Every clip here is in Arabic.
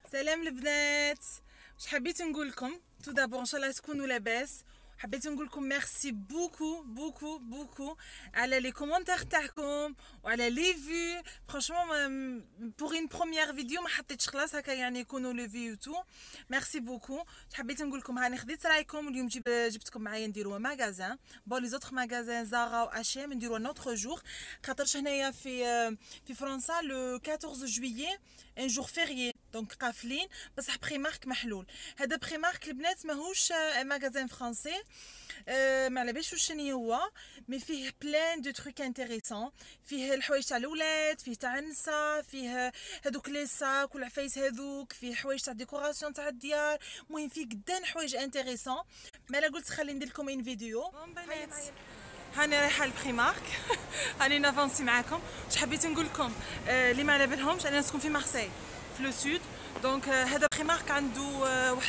سلام البنات. واش حبيت نقول لكم تو دابور ان شاء الله تكونوا لاباس. حبيت نقول لكم ميرسي بوكو بوكو بوكو على لي كومونتير تاعكم وعلى لي في. فرانشمون بوغ اون بروميير فيديو ما حطيتش خلاص هكا يعني يكونوا لي في تو. ميرسي بوكو. حبيت نقول لكم هاني خديت رايكم اليوم جبتكم معايا نديروا ماغازان بون لي زوتر ماغازان زارا و اشيم نديروا نوتر جور خاطرش هنايا في فرنسا لو 14 جويي ان جور فيريي دونك قافلين بصح بريمارك محلول. هذا بريمارك البنات ماهوش ماغازان فرنسي ما على باليش واش هو مي فيه بلان دو تروك انتريسون. فيه الحوايج تاع الاولاد فيه تاع النساء فيه هذوك لي ساك والعفايس هذوك فيه حوايج تاع ديكوراسيون تاع الديار. المهم فيه قدان حوايج انتريسون. مالا قلت خلي ندير لكم ان فيديو. بنات هاني رايحه لبريمارك هاني نافونسي معاكم. واش حبيت نقول لكم اللي ما على بالهمش انا نسكن في مارسيل في لو سود. دونك هذا بريمارك عنده واحد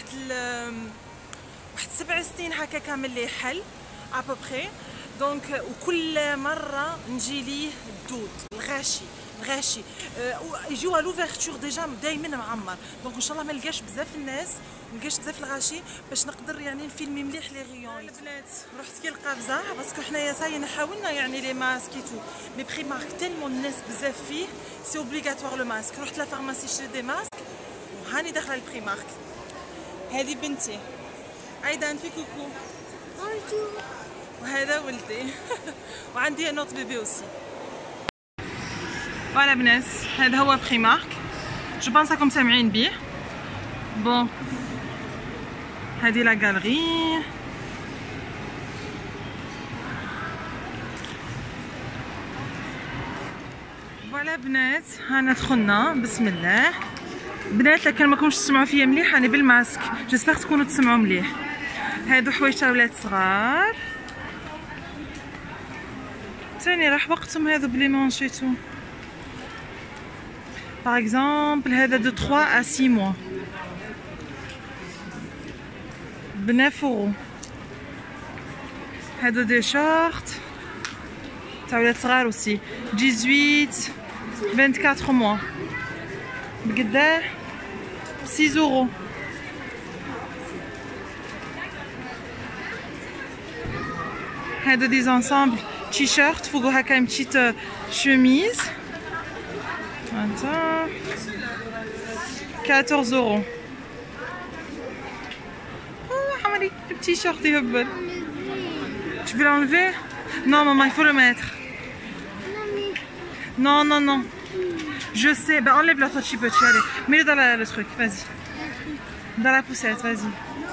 7 سنين هكا كامل ليه حل ابوبخي. دونك وكل مره نجي ليه الدود الغاشي يجيو لوفيرتور ديجا دائما معمر. دونك ان شاء الله ما نلقاش بزاف الناس ملقاش بزاف الغاشي باش نقدر يعني نفيلمي مليح لي غيون. البنات رحت كي القفزه باسكو حنايا ساي حاولنا يعني لي ماسك تو مي بريمارك تالمون الناس بزاف فيه سي اوبليغاتوار لو ماسك. رحت لا فارماسي شريت دي ماسك وهاني داخله البريمارك. هذه بنتي عايدان في كوكو وهذا ولدي وعندي نوت بيبي اوسي. فوالا بنات هذا هو بريمارك جو بونس راكم سامعين بيه. بون هذه لا غالري فوالا بنات هانا دخلنا بسم الله. بنات لكن ما كنتش تسمعوا فيا مليح راني بالماسك جيسبر تكونوا تسمعوا مليح. هادو حوايج تاع ولاد صغار ثاني راح وقتهم هذو بلي مونشيتو باغ اكزومبل هذا دو 3 ا 6 موا ب 9 اورو. هادو دي شورت تاع ولاد صغار اوسي 18 24 موا بقداه 6 اورو. هادو دي زونسامبل تي شيرت فوقو هكا بتيت شوميز هانتا 14 اورو. عمري التي شيرت يهبل. Tu veux l'enlever? Non maman il faut le mettre. Non. Je sais, bah enlève la petit peu, allez. Mets-le dans le truc, vas-y. Dans la poussette, vas-y.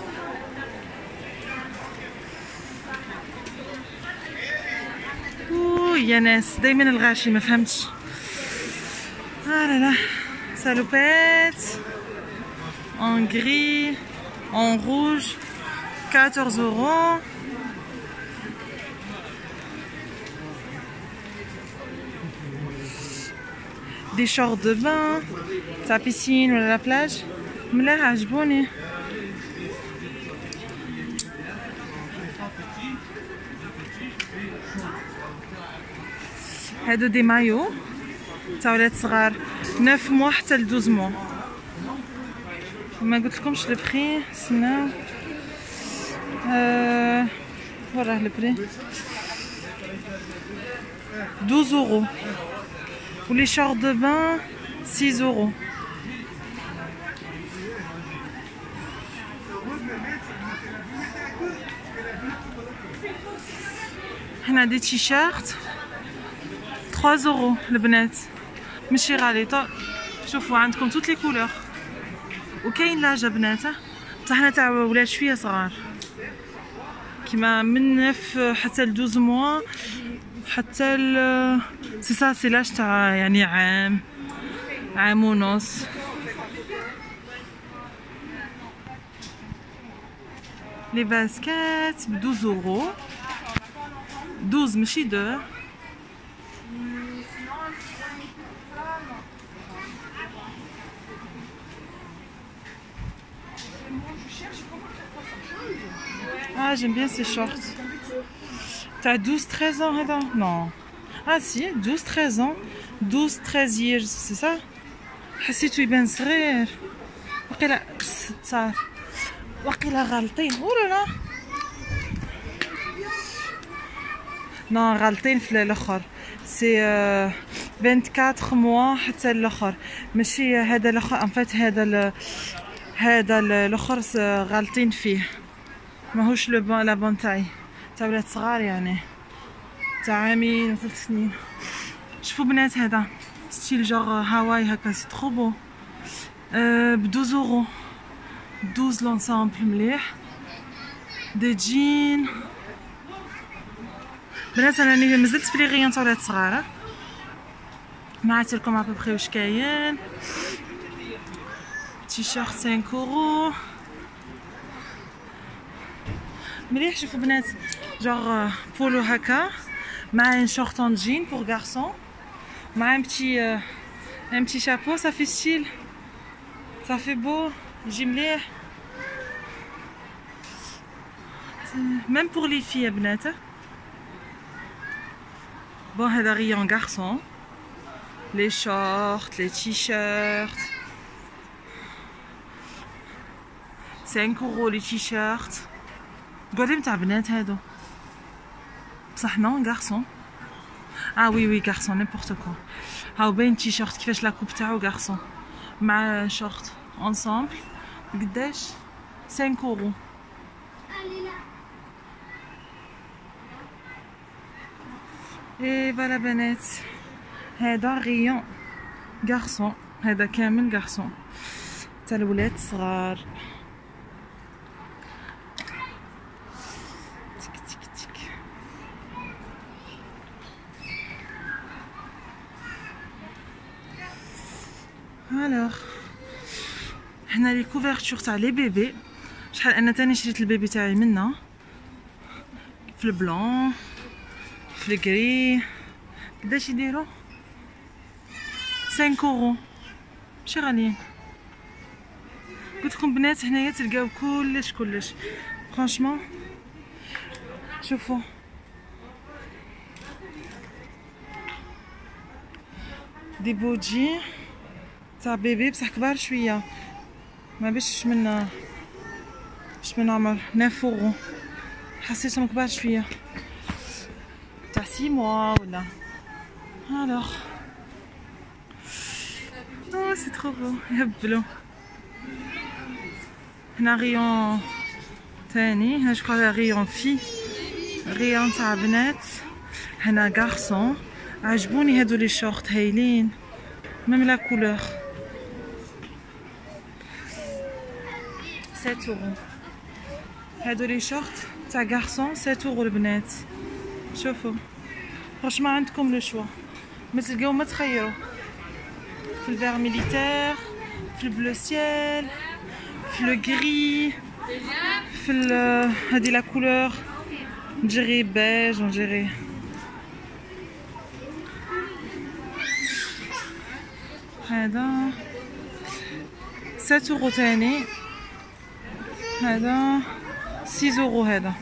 Ouh, يا ناس دايما الغاشي ما فهمتش. لا لا salopette en gris en rouge 14 euros. Des shorts de bain تاع piscine ولا لا بلاج ملاح عجبوني. هادو دي مايو تاع ولاد صغار 9 موا حتى ل 12 موا. ما قلت لكمش لو بري استناو وراه لو بري 12 اورو و لي شورت دو بان 6 اورو. هنا دي تي شيرت 3 اورو البنات ماشي غالي. شوفوا عندكم توت لي كولور وكاين لاجا بنات بصح حنا تاع ولاد شويه صغار كيما من 9 حتى ل 12 موا حتى ل سي سا سي لاج تاع يعني عام ونص. لي باسكيت ب 12 اورو 12 ماشي 2. Ah j'aime bien ces shorts. T'as 12-13 ans هذا؟ Non. Ah si 12-13 ans 12-13 years c'est ça؟ حسيتو يبان صغير وقيلا 16 وقيلا غالطين ولا لا غالطين في الاخر سي 24 موا حتى الاخر ماشي هذا الاخر ان فات هذا الاخر غالطين فيه ماهوش لا بون تاع ولاد صغار يعني تاع عامين و 3 سنين. شوفوا بنات هذا ستيل جوغ هاواي هكا سي ترو بو ب 12 اورو 12 لونسامبل مليح دي جين بنات. انا مازلت في لي غيون تاع ولاد صغار ما عرفت لكم ابوبخي واش كاين. تيشيرت 5 اورو مليح. شوفوا بنات جوغ بولو هكا مع ان شورت en jean pour garçon مع un petit chapeau ça fait style ça fait beau يجي مليح même pour les filles يا بنات. بون هذا غيون garçon les shorts les t-shirts 5 اورو les t-shirts قولي متاع بنات هادو بصح نون غارسون. وي غارسون نيمبورط كوا. هاو باين تيشيرت كيفاش لاكوب تاعو غارسون مع شورت انصامبل قداش 5 اورو. اي فوالا بنات هذا غيون غارسون هذا كامل غارسون تاع الولاد صغار. الوغ هنا لي كوفرتور تاع لي بيبي. شحال انا تاني شريت البيبي تاعي منا في البلون في الكري. قداش يديروا 5 اورو ماشي غاليين. قلت لكم بنات هنايا تلقاو كلش فرانشمون. شوفوا دي بوجي تاع بيبي بصح كبار شويه ما باش من عمر 9 اورو حسيتهم كبار شويه تاع 6 موا ولا. الوغ سي ترو بو يهبلو. هنا غيون تاني هنا جو كخوا غيون في غيون تاع بنات. هنا غارسون عجبوني هادو لي شورت هايلين ميم لا كولور 7 اورو. هادو لي شورت تاع غارسون 7 اورو البنات. شوفوا فرشما عندكم لو شوا ما تلقاو ما تخيروا في الفير ميليتير في البلو سيال في لو غري في هادي لا كولور نجري بيج ونجري هذا 7 اورو تاني. هذا 6 اورو. هذا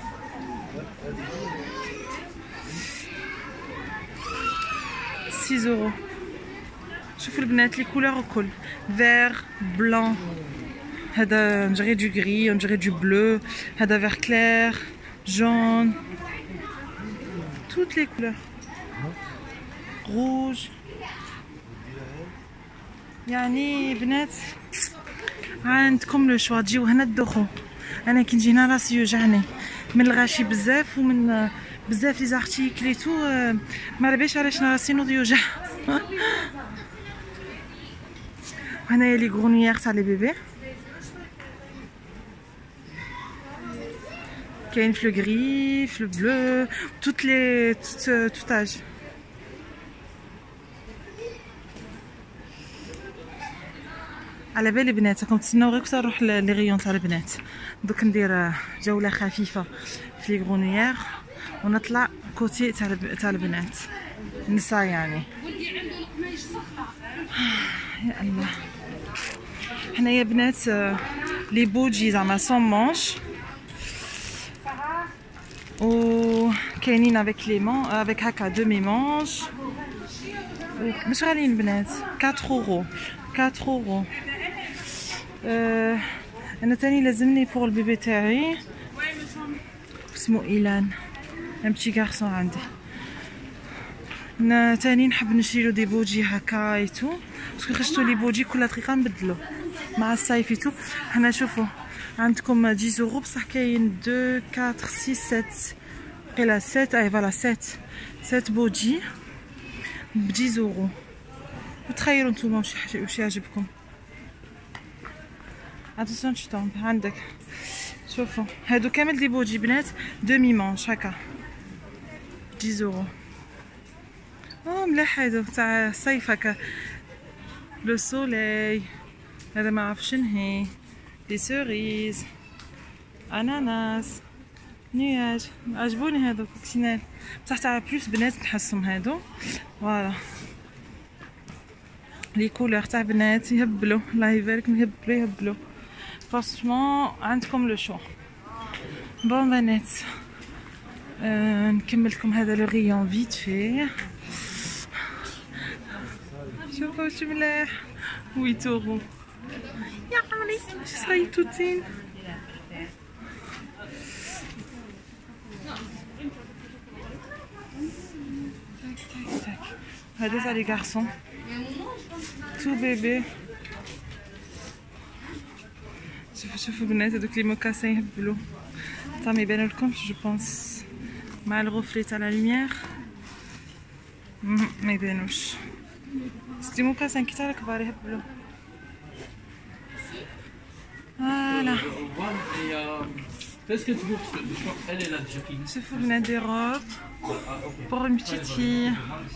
€6. شوفوا البنات لي كولور الكل فير بلان. هذا نجري دو غري ونجري دو بلو. هذا فير كلير جون توت لي كولور روج. يعني بنات عندكم لو شوا تجيو هنا تدوخوا. انا كي نجي هنا راسي يوجعني من الغاشي بزاف ومن بزاف لي زارتيكل اي تو ما ربيش علاش راسي نوض يوجع. هنايا لي غرونيير تاع لي بيبي كاين في لو غري في لو بلو توت لي توت اج. على بالي بنات راكم تسناو غير كنت نروح لي غيون تاع البنات. دوك ندير جوله خفيفه في لي غرونيير ونطلع كوتي تاع البنات النساء يعني. يا الله حنايا بنات لي بوجي زعما سون مانش و كاينين افيك لي مان افيك هكا دومي مانش مش غاليين بنات 4 اورو 4 اورو. انا تاني لازمني بوغ البيبي تاعي اسمه ايلان، ان بتي غارسون عندي. انا تاني نحب نشريلو دي بوجي هكا ايتو، باسكو خرجتو لي بوجي كل دقيقه نبدلو مع الصيف ايتو. هنا شوفوا عندكم 10 يورو بصح كاين 2 4 6 7 قيلا 7 اي فوالا 7 بوجي ب 10 يورو. وتخيلوا نتوما واش يعجبكم. اتونسيون تشطومب عندك. شوفوا هادو كامل دي بوجي بنات دومي مانش هكا 10 يورو. مليح هادو تاع الصيف هكا. لو سوليي هذا ما عرفش نهي، دي سوريز، اناناس، نياج. عجبوني هادو كوكسينال بصح تاع بلوس بنات نحسهم هادو. فوالا لي كولور تاع بنات يهبلوا، الله يبارك يهبلوا فرانشمون عندكم لو شو. بون بنات نكمل لكم هذا لو غيون فيت في. شوفوا واش ملاح 8 يورو يا عمري صايتوتين. هذا تاع لي غارسون تو بيبي. شوفوا بنات هذوك لي موكاسين يهبلوا تا ما يبانو لكمش جو بونس مع الغفري تاع لا لوميير ما يبانوش. ستي موكاسين كي تاع الكبار يهبلوا. فوالا شوفوا بنات دي روب pour une petite fille.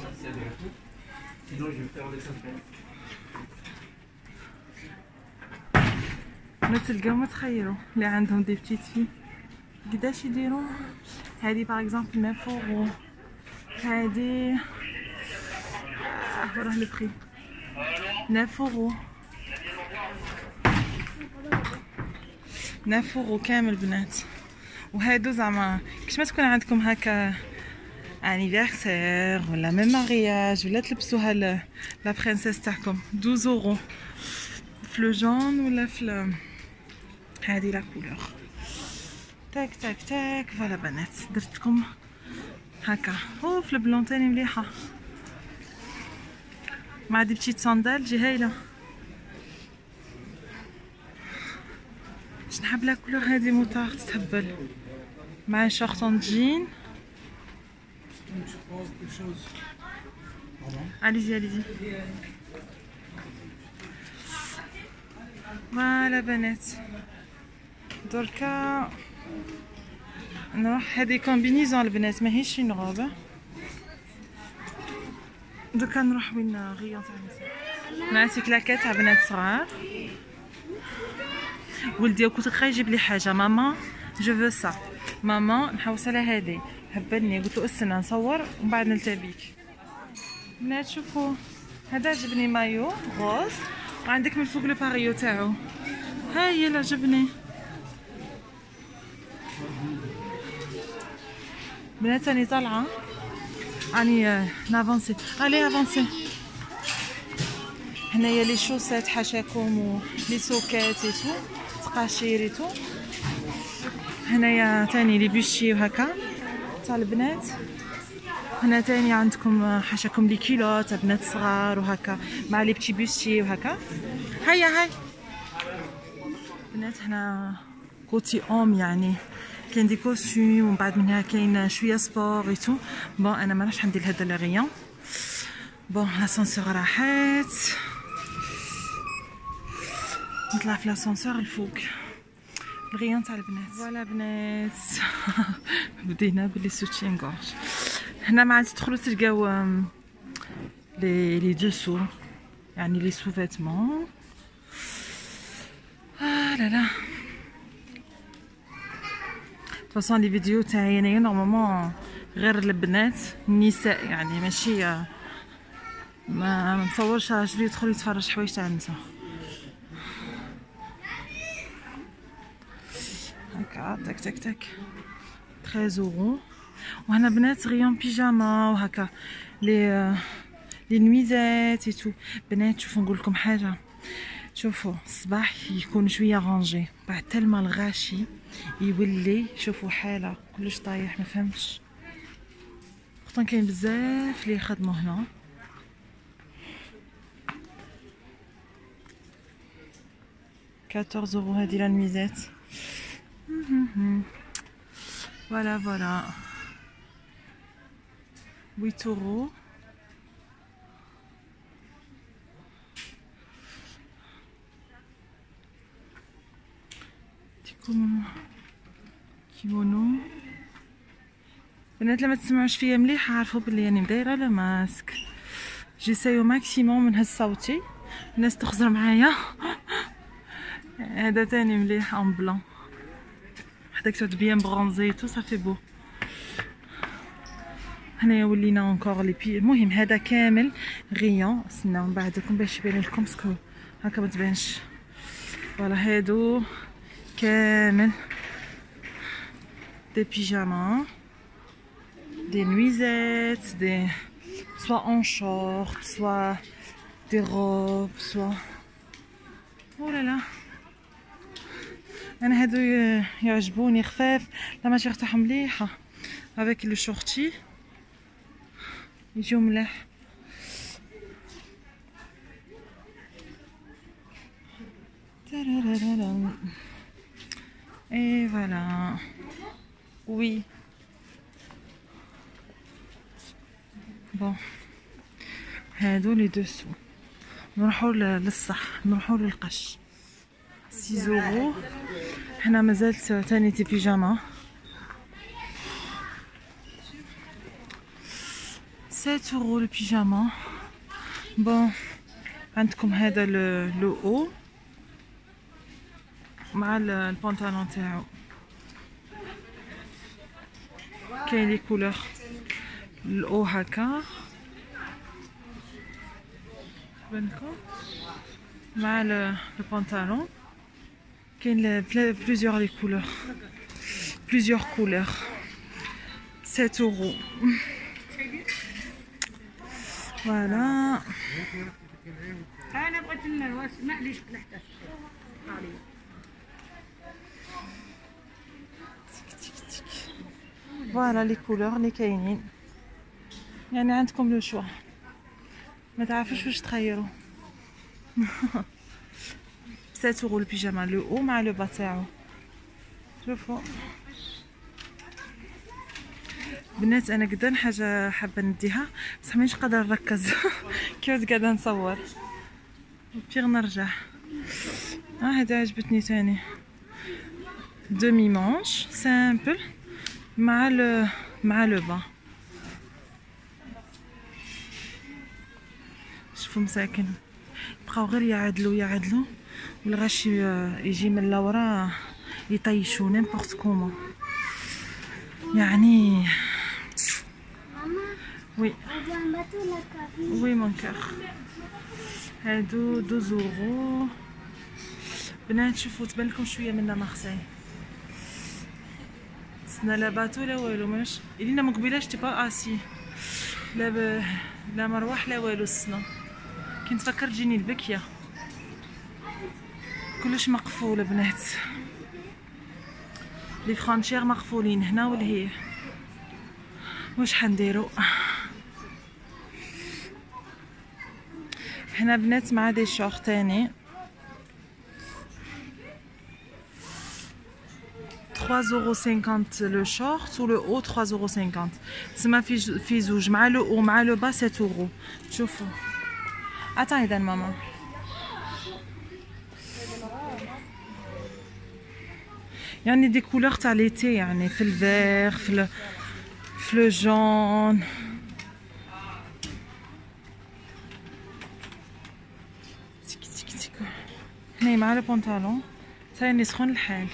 ما تلقاو ما تخيلوا اللي عندهم دي بتيت في قداش يديروا. هادي باغ اكزومبل 9 يورو، هادي وراه لو بري 9 يورو. 9 يورو كامل بنات. وهادو زعما كيش ما تكون عندكم هكا انيفرسير ولا ميم مارياج ولا تلبسوها لا برنسيس تاعكم 12 يورو في لو جون ولا في هادي لا كولور. تاك تاك تاك. فوالا بنات درتكم هكا. في البلون تاني مليحه مع دي بتيت صندال جي هايله. باش نحب لا كولور هادي موطار تتهبل مع شورطون جين. allez-y. فوالا بنات دركا نروح هادي كومبينيزون البنات ماهيش اون روب. دركا نروح وين غيون تاع النساء مع سي كلاكيت تاع بنات صغار. ولدي كنت خاي يجيب لي حاجه ماما جو فو سا ماما نحوسلها هادي هبلني. قلت له استنى نصور ومن بعد نلتقي بيك. بنات شوفوا هذا عجبني مايو غوز وعندك من الفوق لو باريو تاعو. هاي اللي عجبني بنات. راني طالعه راني نافونسي. الي افونسي. هنايا لي شوسات حاشاكم ولي سوكات ايتو تقاشير ايتو. هنايا تاني لي بوشي وهكا تاع البنات. هنا تاني عندكم حاشاكم لي كيلو تاع بنات صغار وهكا مع لي بتي بوشي وهكا. هيا هاي بنات. هنا كوتي اوم يعني كاين دي كوستيم ومن بعد منها كاين شويه سبور ايتو. بون انا ما راحش ندير هذا لي غيون. بون لاسانسور راحت نطلع في لاسانسور الفوق الغيون تاع البنات. فوالا بنات بدينا بلي سوتيان غورج. هنا ما عاد تدخلوا تلقاو لي دوسو يعني لي سو فيتمون. لا لا فاصون لي فيديو تاعي انايا نورمالمون غير البنات النساء يعني ماشي ما نصورش راجل يدخل يتفرج حوايج تاع النساء هكا. تاك تاك تاك 13 يورو. وهنا بنات غيون بيجاما وهكا لي نويزات ايتو. بنات شوفوا نقول لكم حاجه شوفوا الصباح يكون شويه رانجي، بعد تلما الغاشي يولي شوفوا حاله كلش طايح. ما فهمتش خاطر كاين بزاف اللي يخدموا هنا. €14 هذه لا نميزات. فوالا فوالا 8 €. كيمونو. بنات لما تسمعوش فيا مليح عارفوا بلي راني دايره لا ماسك. جيسايو ماكسيموم نهز صوتي الناس تخزر معايا. هذا تاني مليح اون بلون، حداك تعود بيان برونزي تو صافي بو. هنايا ولينا اونكور لي بي. المهم هذا كامل غيون. استناو من بعدكم باش يبان لكم باسكو هكا ما تبانش. فوالا هادو كامل دي بيجاما، دي نويزات، دي سوا اون شورت سوا دي روب سوا. اولالا انا هادو يعجبوني خفاف، لا ماشي تاعهم مليحه افيك لو شورتي يجيو ملاح. اي فوالا وي بون. هادو لي دوسو نروحو للصح، نروحو للقش. 6 €. هنا مازالت تاني دي بيجاما 7 € البيجاما. بون عندكم هذا لو او مع البنطلون تاعو. كاين لي كولور الاو هكا بانكم مع البنطلون. كاين بليزيور لي كولور، بليزيور كولور. 7 € فوالا. انا بغيت لنا معليش لحتى فوالا لي كولور اللي كاينين، يعني عندكم لو شوا ما تعرفوش واش تخيروا. 7 € البيجاما لو او مع لو با تاعو. شوفوا بنات انا قدام حاجه حابه نديها بصح مانيش قادره نركز. كيف قاعده نصور بيغ نرجع. هذا عجبتني تاني دومي مانش سامبل مع لو با. شوفوا مساكن بقاو غير يعدلوا والغش يجي من لورا يطيشوا نيمبورط كومون يعني. وي وي مون كور. هادو 2 € بنات. شوفوا تبان لكم شويه منا مارساي. سنا لا باتو لا والو ماش الينا من قبيلاش تي با اسي لا مروح لا والو. السنا كي نتفكر تجيني البكيه كلش مقفول بنات. لي فرانشير مقفولين هنا والهي واش حنديرو هنا بنات مع دي شورت تاني 3,50 € لو شورت و لو او 3,50 €. تسمى في زوج مع لو او مع لو با 7 €. شوفوا اتاي دان ماما. يعني دي كولور تاع ليتي، يعني في الفير في لو جون. هنا مع البنطلون ثاني سخون الحال.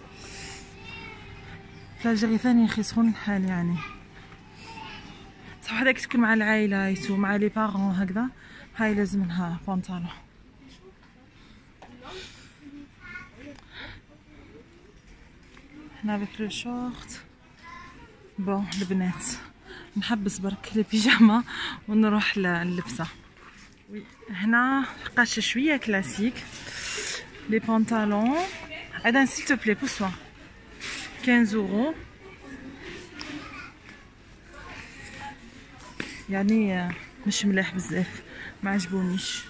في الجيري ثاني يسخون الحال يعني. صح هذاك تكون مع العائله مع لي بارون هكذا هاي لازم لها بنطلون. هنا بك لو شورت. بون البنات نحبس برك لي بيجاما ونروح لللبسه. هنا قاش شويه كلاسيك Les pantalons. Adan, s'il te plaît, pousse-toi. 15 €. يعني مش ملاح بزاف، ما عجبونيش.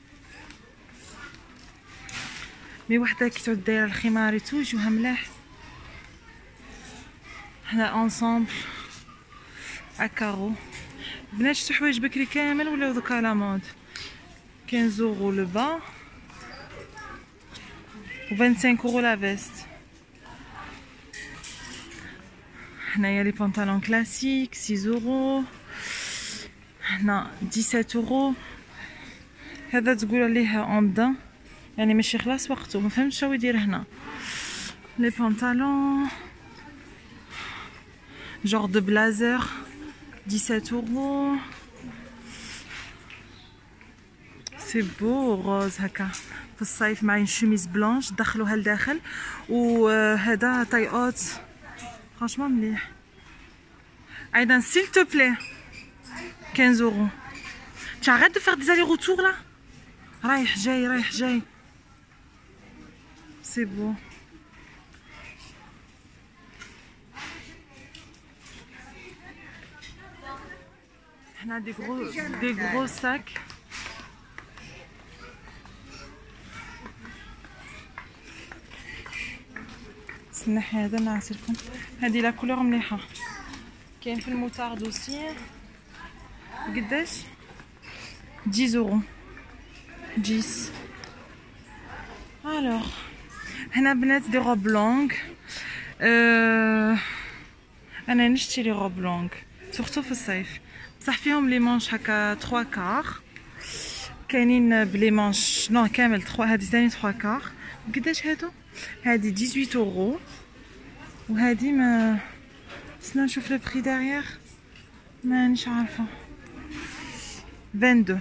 مي وحده كي تعود دايره الخماريتو يجوها ملاح. هنا انصامبل اكارو. بنات شتو حوايج بكري كامل ولاو دوكا لا مود. 15 € لو با و 25 € لا فيست. هنايا لي بونطالون كلاسيك 6 €. هنا 17 €. هذا تقول عليه اون يعني ماشي خلاص وقته، ما فهمتش شنو يدير هنا. لي بونطالون جور دو بلازر 17 €. سي بو روز هكا في الصيف مع شوميز بلانش دخلوها لداخل، وهذا تاي اوت فرانشمون مليح. ايضا سيل تو بلي 15 €. tu arrêtes de faire des allers-retours là. رايح جاي رايح جاي. سي بو. هنا دي غرو ساك. الناحية هذا نعسلكم. هذه لا كولور مليحة. كاين في الموتارد اوسي. قداش؟ 10 €. 10. الوغ هنا بنات دي روب لونغ. انا نشتي لي روب لونغ سورتو في الصيف، بصح فيهم لي مانش هكا 3 كار. كاينين بلي مانش نو كامل 3. هادي ثاني 3 كار. قداش هادو؟ هادي 18 €. وهادي ما سنا نشوف لو بري داريير مانيش عارفه. 22.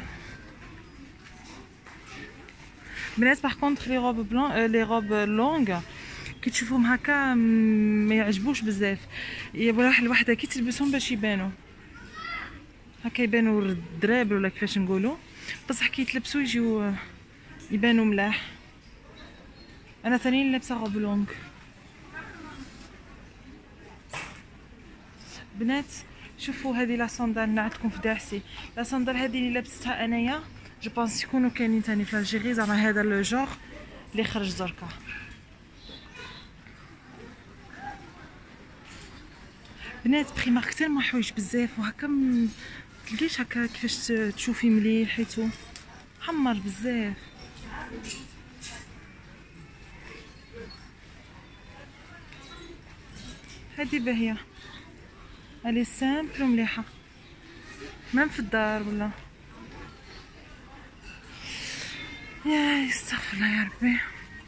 بنات باغ كونطخ لي روب بلون لي روب لونغ كي تشوفهم هكا ما يعجبوش بزاف. يبغي الوحده كي تلبسهم باش يبانوا هكا، يبانوا درابل ولا كيفاش نقولوا، بصح كي يتلبسوا يجيو يبانوا ملاح. انا ثاني لابسه روب لونغ. بنات شوفوا هذه لا صندال عندكم في داعسي. لا صندال هذه اللي لبستها انايا جو بونس يكونوا كاينين ثاني في الجيري، زعما هذا لو جور اللي خرج دركا. بنات بري مارك تالمون حوايج بزاف وهكا متلقيش هكا كيفاش تشوفي مليح حيتو حمر بزاف. هذه باهيه، هذه سامبل ومليحه مام في الدار ولا. يا استغفر الله يا ربي.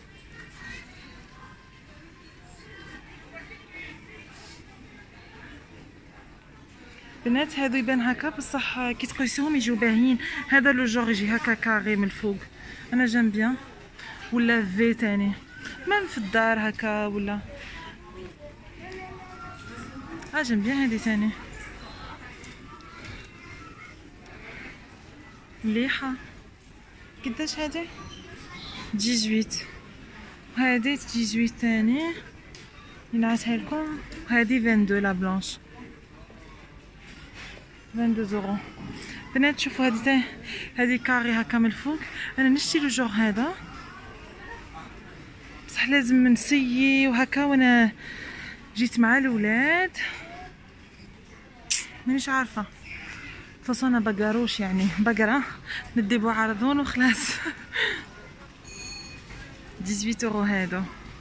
بنات هادو يبان هكا بصح كي تقيسوهم يجيو باهيين. هذا لو جور يجي هكا كاري من الفوق، انا جام بيان. ولا في تاني مام في الدار هكا ولا جام بيان. هادي تاني مليحه. قداش هادي؟ 18. وهادي 18 تاني نعسها لكم. وهادي 22 لا بلانش 22 €. بنات شوفوا هادي تاني، هادي كاري هكا من الفوق. انا نشتي لو جور هذا بصح لازم نسيي وهكا، وانا جيت مع الولاد مانيش عارفه. فصونا بقروش يعني بقره نديبو عرضون وخلاص. 18 € هادو.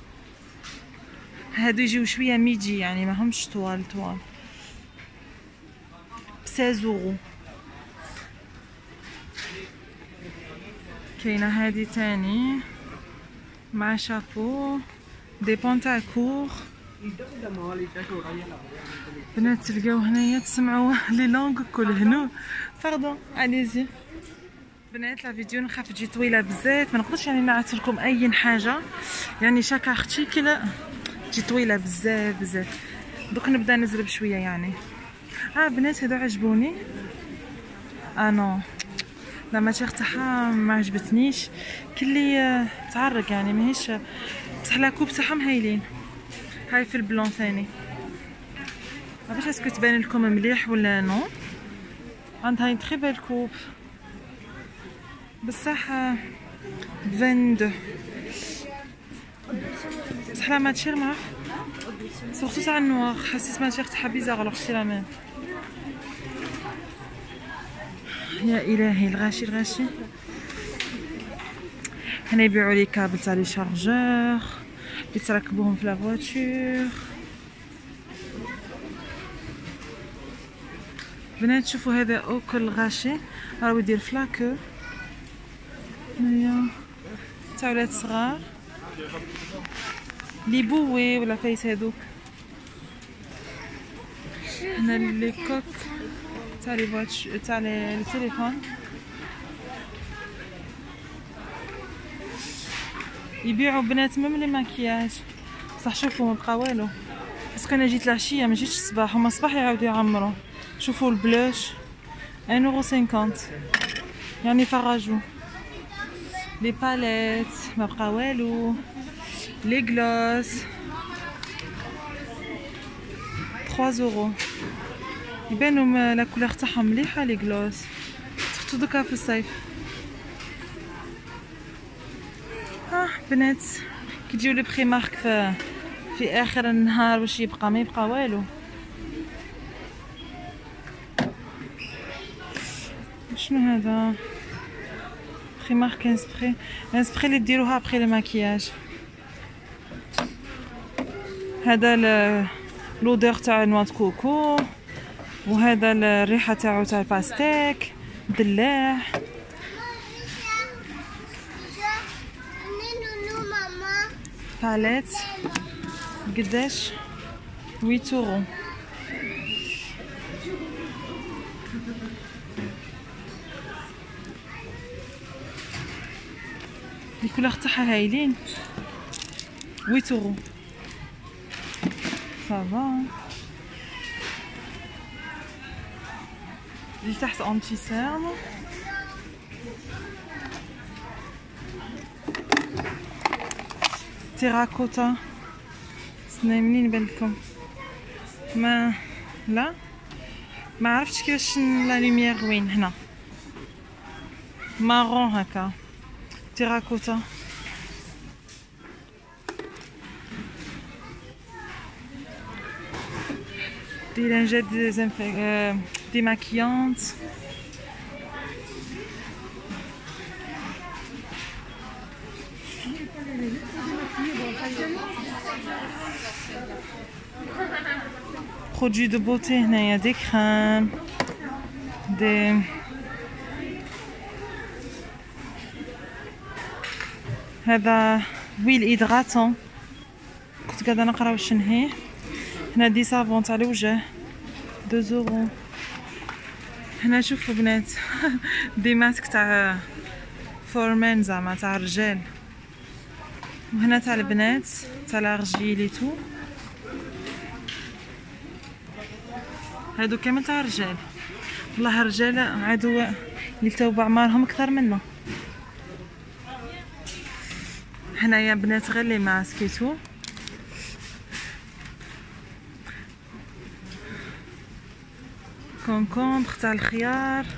هادو يجيو شويه ميدي يعني ما همش طوال. 16 €. كاينه هادي تاني مع شابو دي بونتاكور. بنات تلقاو هنايا تسمعوا لي لونغ كل هنا. باردون اليزي. بنات لا فيديو نخاف تجي طويله بزاف، ما نقدرش يعني نعرض لكم اي حاجه يعني شاك اختي كي تجي طويله بزاف بزاف. دوك نبدا نزل بشويه يعني. بنات هذا عجبوني. نو لا ماتيغ تاعها ما عجبتنيش كلي تعرق يعني ماهيش بصح لاكوب تاعهم هايلين. هاي في البلون ثاني ما باش اسكو تبان لكم مليح ولا نو. عندها une très belle coupe بصح 22 بصح لا ماتشير معرف سورتو تاع النوار حسيت ماتشير تاعها بيزار الوغ سي لا ميم. يا الهي الغاشي الغاشي. هنا يبيعوا لي كابل تاع لي شارجور اللي تركبوهم في لا فواتور. بنات شوفوا هذا اوكل غاشي راهو يدير فلاكو هنايا تاع ولاد صغار لي بوي ولا فايس هذوك. هنا لي كوك تاع لي فواتور تاع لي تليفون يبيعوا بنات ميم لي ماكياج. بصح شوفوا ما بقى والو باسكو انا جيت العشيه ما جيتش الصباح هما الصباح يعاودوا يعمروا. شوفوا البلوش 1.50 يعني فراجو. لي باليت ما بقى والو. لي غلوس 3 يبانوا لا كولور تاعهم مليحه لي غلوس سورتو دوكا في الصيف. بنات كي تجيو لي بري مارك في اخر النهار واش يبقى ما يبقى والو. شنو هذا بري مارك انسبري اللي ديروها بخي لي ماكياج. هذا لودور تاع نوا د كوكو وهذا الريحه تاعو تاع الباستيك دلاع. باليت قداش 8 يورو. الكولور تاعها هايلين 8 يورو صافا. اللي تحت انتي سيرم تيراكوتا سنايمين بالكم ما لا ما عرفتش كيفاش لا لوميير وين. هنا مارون هكا تيراكوتا. دي لانجات دي ماكيانت برودوي دو بوتي. هنايا دي كريم دي هذا ويل ايدغاتون كنت قاعده نقرا واش نهيه. هنا دي صابون تاع الوجه 2 يورو. هنا شوفوا بنات دي ماسك تاع فورمان زعما تاع الرجال وهنا تاع البنات تاع لارجيل لي تو. هادو كامل تاع الرجال والله الرجال عادو اللي تاو بعمارهم اكثر منا. هنايا بنات غير لي ماسكيتو كونكومبر تاع الخيار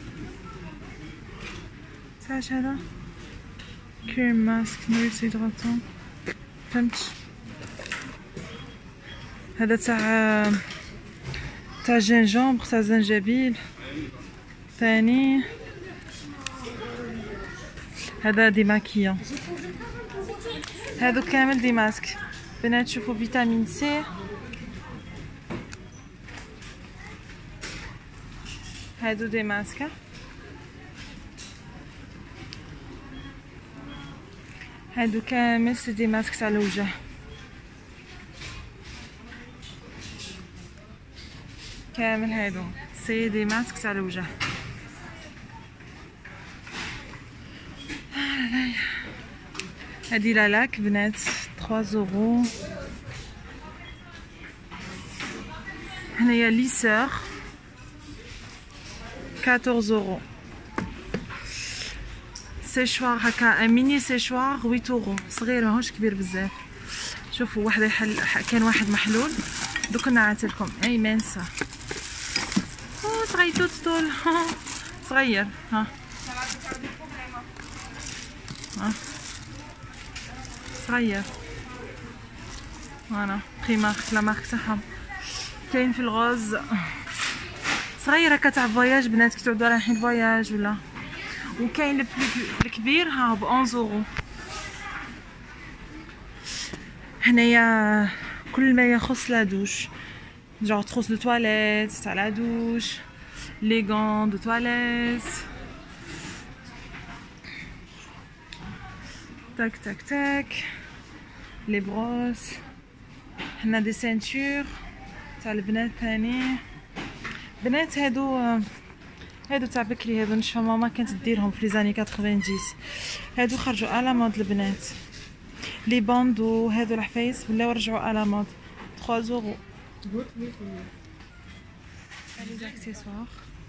تاعش هذا كريم ماسك نوريس هيدراتون فهمتش. هذا تاع جينجومبر تاع زنجبيل ثاني. هذا دي ماكيون هادو كامل دي ماسك بنات. شوفوا فيتامين سي هادو دي ماسك. هادو كامل سي دي ماسك تاع الوجه. كامل هادو سي دي ماسك تاع الوجه. هادي لالاك بنات 3 يورو. هنايا ليسور 14 يورو. سيشوار هكا ميني سيشوار 8 اورو صغير ماهوش كبير بزاف. شوفوا واحد كان واحد محلول دوك نعطيلكم اي مانسه صغير طول صغير ها صغير فوالا بريمارك لا مارك تاعهم. كاين في الغوز صغير هكا تاع فواياج بنات كي تعودوا رايحين فواياج ولا. وكاين الكبير ها ب 11 اورو. هنايا كل ما يخص لا دوش جونغ تروس دو تواليت تاع لا دوش لي غون دو تواليت تاك تاك تاك لي بروس. هنا دي سانتور تاع البنات ثاني بنات هادو تاع بكري هادو نشفى ماما كانت ديرهم في لي زاني 90 هادو خرجوا على مود البنات. لي باندو هادو الحفايس ولاو رجعوا على مود 3 اورو. لي زاكسيسوار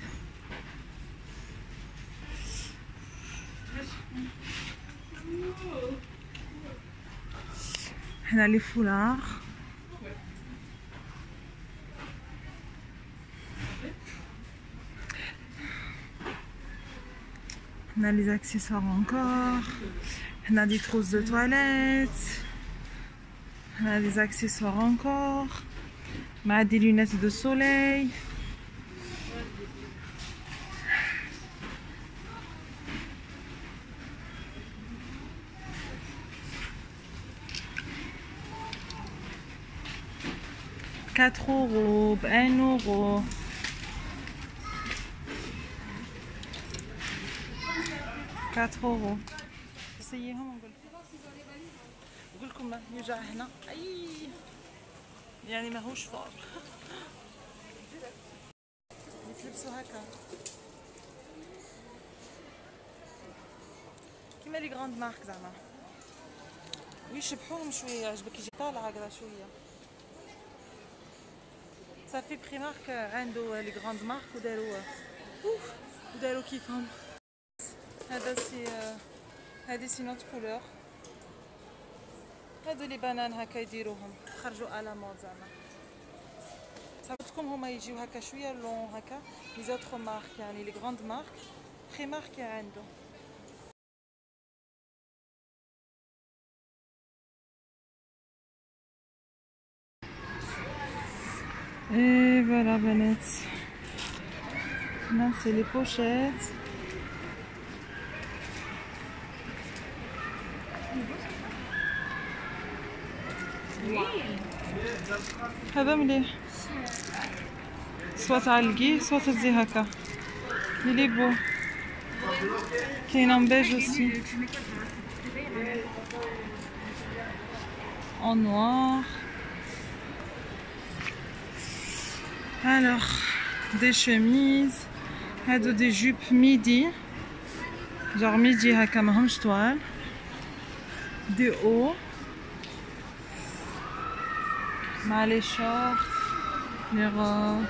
هنا لي فولار هنا لي زاكسيسوار encore هنا دي تروس دو تواليت هنا دي زاكسيسوار encore مع دي لونات دو سوليل. €4 ب 1 اورو. €4 سيهم نقول لكم يوجع هنا اي يعني ماهوش فار. يتلبسوا هكا كيما لي غراند مارك زعما ويشبحوهم شويه. عجبك يجي طالع هكذا شويه. صافي بريمارك عنده لي غراند مارك وداروا كيفهم. هذا سي هذه سي نوت كولور. هادو لي بنان هكا يديروهم خرجوا على مود زعما. صاحبتكم هما يجيو هكا شويه لون هكا لي زوتر مارك يعني لي غراند مارك بريمارك عنده. Et voilà بنات هنا سي لي بوشيت. هذا مليح سوا تعلقيه سوا تهزيه هكا يلي بو. كاين بيج اوسي en noir. Alors des chemises هادو دي جوب ميدي genre ميدي هكا ماهمش طوال دي او مع لي شورت لي غوب.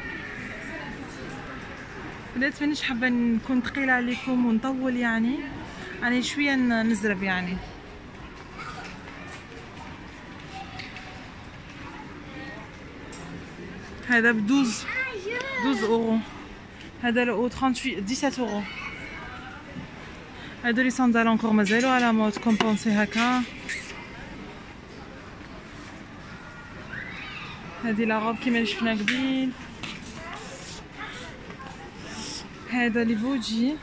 بدات مانيش حابه نكون ثقيله عليكم ونطول يعني شويه نزرب يعني. هذا ب 12 اورو. هذا له 17 اورو. هادو لي صندال انكور مازالو على مود كومبونسي هكا. هادي لا روب كيما اللي شفنا قبيل. هذا لي بوجي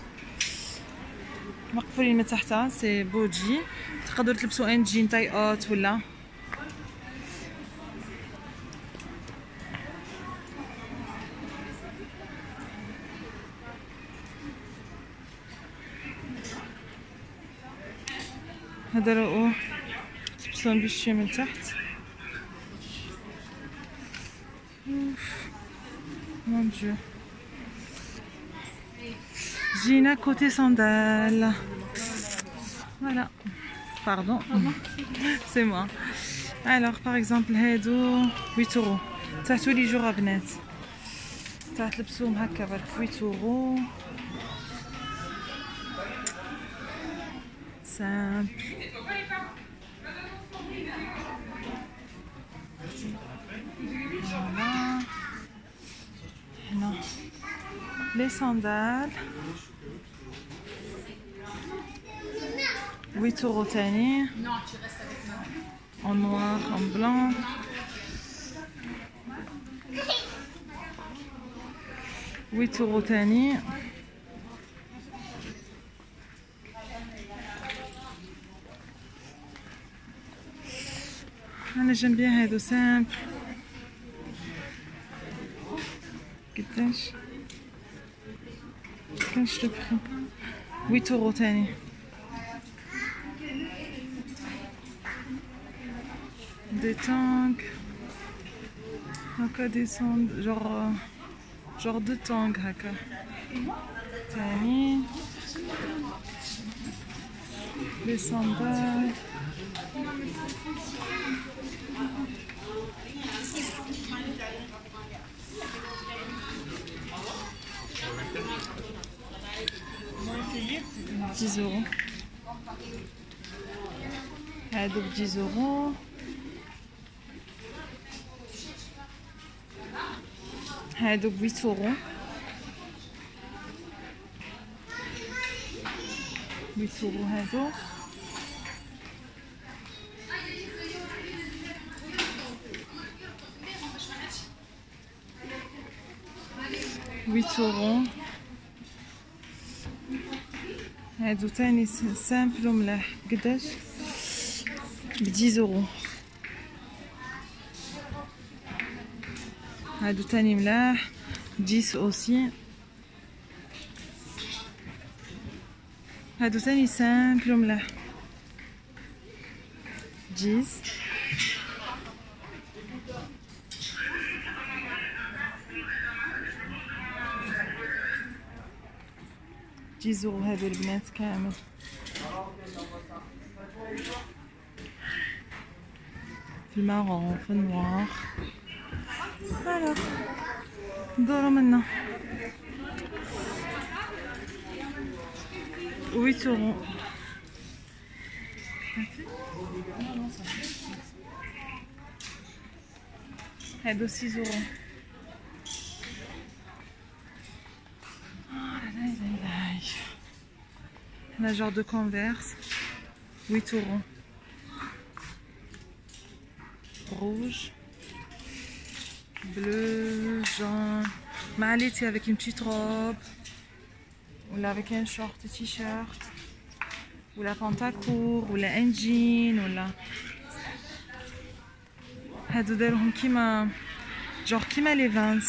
مقفولين من تحت سي بوجي. تقدروا تلبسوا ان جين تاي اوت ولا هذا راه تلبسون بشي من تحت. مون ديو جينا كوتي صندال. فوالا باردون سي موا. الوغ باغ اكزومبل هادو 8 اورو تاع تولي جوغ بنات تاع تلبسوهم هكا برك 8 اورو. simple. Voilà. Non. Les sandales 8 euros تاني. En noir, en blanc. €8 تاني. أنا j'aime bien هادو سامبل. قداش لو بري؟ €8 تاني. Des tangs. هكا دي سون genre de tangs هكا. تاني. Les sandales. €10. هادوك €10. هادوك €8. €8 هادوك. €8. هادو تاني سامبل وملاح. قداش؟ €10. هادو تاني ملاح 10 aussi. هادو تاني سامبل وملاح 10. €10 هادو البنات كامل. في المارون في النوار. فوالا ندورو منا. €8. هادو €6. هنا genre de converse €8. Rouge, bleu, jaune. Maleti avec une petite robe. Ou là avec un short et t-shirt. Ou la pantacourt. Ou la un jean. Ou là. هادو داروهم كيما genre كيما les Vans.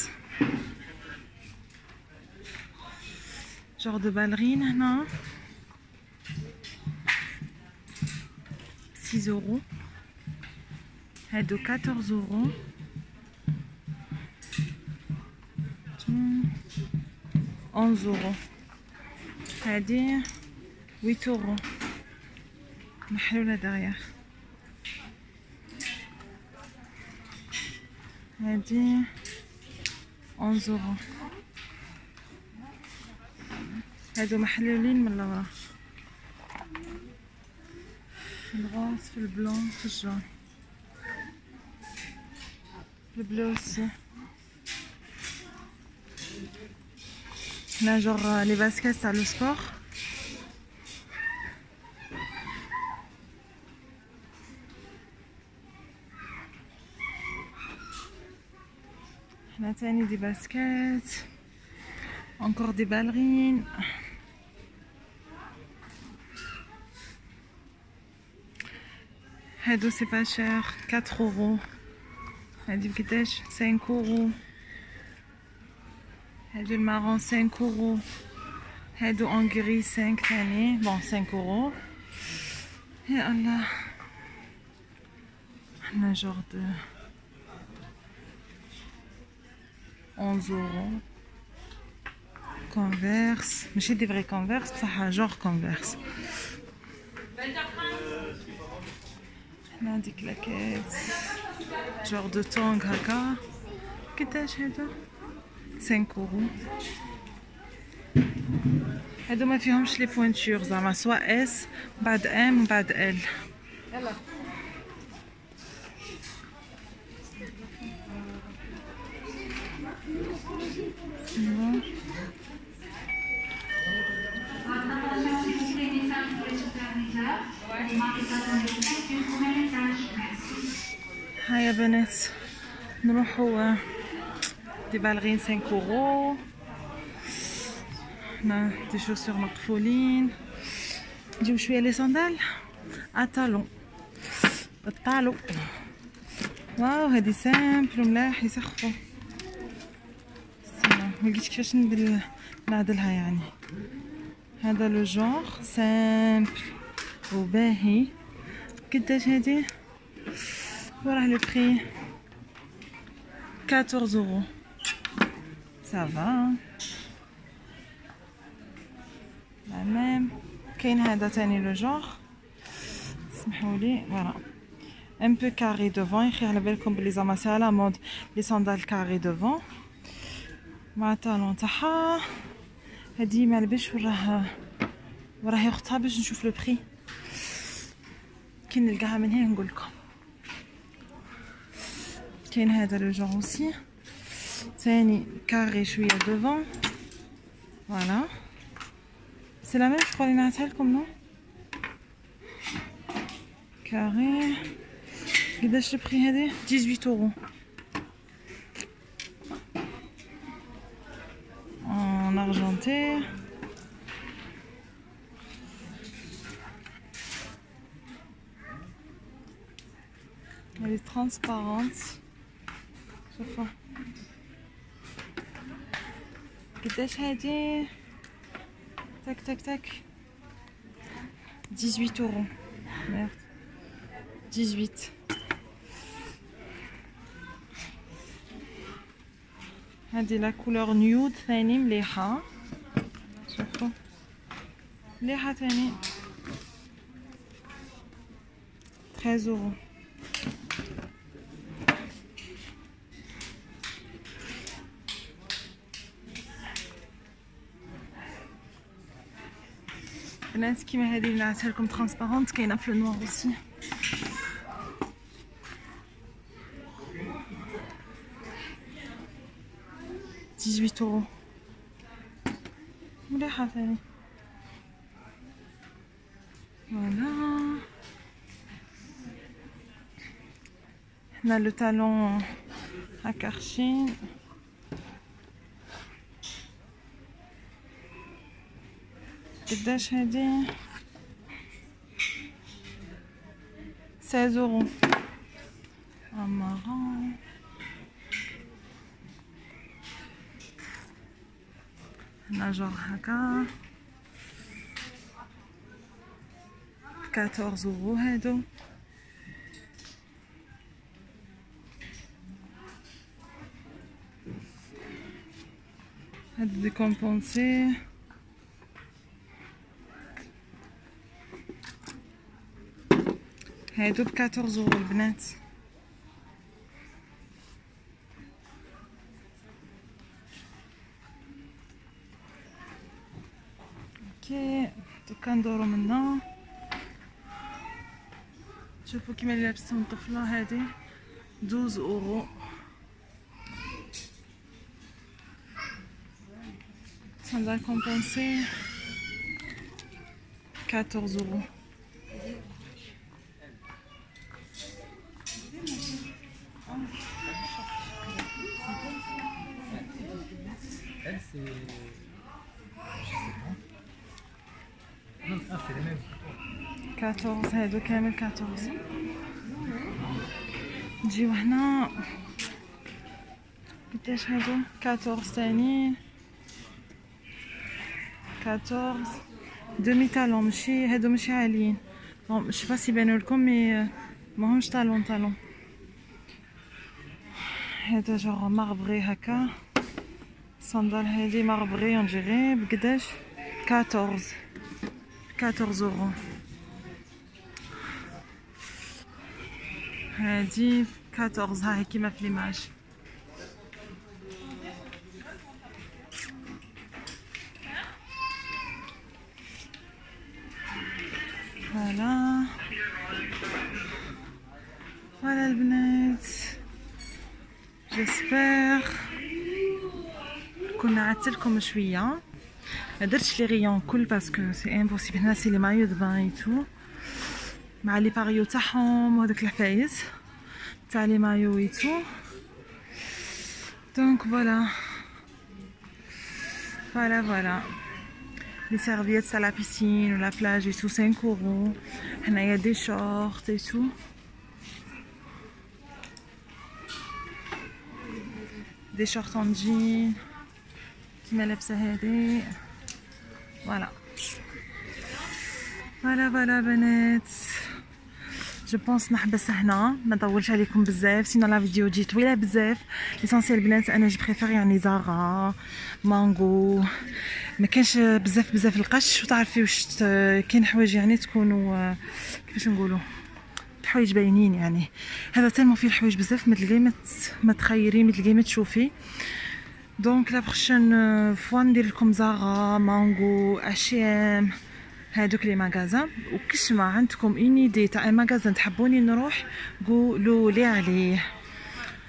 genre de ballerine هنا. €6. هادو €14. €11. هادي €8 محلولة دغيا. هادي €11. هادو محلولين من لورا. في الغوص في البلون في الجون. Le bleu aussi. Là, genre les baskets à le sport. Là, t'as des baskets. Encore des ballerines. Hado, c'est pas cher. €4. هادي بقداش؟ €5. هادو المارون €5. هادو en gris 5 ثاني. bon €5. يا الله. حنا genre de €11. Converse ماشي دي فري كونفيرس بصح genre converse. هنا دي كلاكيت genre de tong هكا. قداش هذا؟ €5. هادو ما فيهمش لي بوينتور زعما سواء اس بعد ام وبعد ال. يلا هيا بنات نروحو دي بالغين 5 اورو. هنا دي شوسور مقفولين. نجيب شويه لي صندال اطالون الطالو. واو هادي سامبل وملاح يسخفو. ملقيتش كيفاش نعدلها يعني. هذا لو جونغ سامبل وباهي. قداش هادي؟ وراه لو بري 14 اورو. سافا لا ميم. كاين هذا تاني لو جونغ سمحولي فوالا ان بو كاري دوفون. يخي على بالكم بلي زعما سي على مود لي صندال كاري دوفون مع الطالون تاعها. هادي معلبش وراه ياخدها باش نشوف لو بري. كي نلقاها من هنا نقولكم. كاين هذا لو جون اوسي ثاني كاري شويه دوفون فوالا سي لا ميم جو كخوا لي نعطيها لكم نو كاري. قداش البري هذه؟ 18 اورو en argenté. Elle est transparente. شوفوا قداش هادي؟ تاك تاك تاك 18 اورو. ميرد 18. هادي لا كولور نيود ثاني مليحة. شوفوا مليحة ثاني 13 اورو. بنات كيما هادي اللي نعطيها لكم ترانسبارونت كاينه في النوار اوسي. €18 مليحه ثاني. فوالا هنا لو تالون هكا خشين. قداش هادي؟ 16 اورو. مارون هنا جور هكا 14 اورو هادو. هادو دي كومبونسي هادو ب 14 اورو البنات. اوكي دوكا ندورو منا. شوفوا كيما اللي لابستهم الطفله هادي 12 اورو. صندال كومبونسي 14 اورو. Elle c'est... Je sais pas. Non, ça c'est les mêmes. 14 هادو كامل 14. نجيو هنا قداش هادو؟ 14 ثاني 14 دومي تالون. ماشي هادو ماشي عاليين. مش باس يبانو لكم مي ماهمش طالون. هذا جوغ ماربري هكا. صندال هادي ماربري اونجيري بقداش؟ 14 اورو. هادي 14 هاهي كيما في ليماج. فوالا البنات، جيسبر كنا عدتلكم شويه. ما درتش لي غيون كل باسكو سي امبوسيبل. هنا سي لي مايو دو بان اي تو مع لي باريو تاعهم وهذوك الحفايس تاع لي مايو اي تو. دونك فوالا فوالا les serviettes à la piscine ou la plage et tout 5 €. هنايا دي شورت et tout. دي شورت en jean كيما لابسه هادي. فوالا بنات، جو بونس نحبس هنا ما نطولش عليكم بزاف، سينو لا فيديو تجي طويله بزاف. ليسونسيال بنات انا جو بريفير يعني زارا مانغو، ما كانش بزاف القش، وتعرفي واش كاين حوايج يعني تكونوا كيفاش نقولوا الحوايج باينين. يعني هذا تالمو فيه الحوايج بزاف ما تلقاي ما تخيري ما تلقاي ما تشوفي. دونك لا بروشين فوا ندير لكم زارا مانغو اشيام هادوك لي ماغازان. وكش ما عندكم اني دي تاع اي ماغازان تحبوني نروح قولوا لي عليه.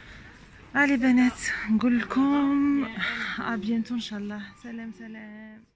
علي بنات نقول لكم ابيانتو ان شاء الله. سلام.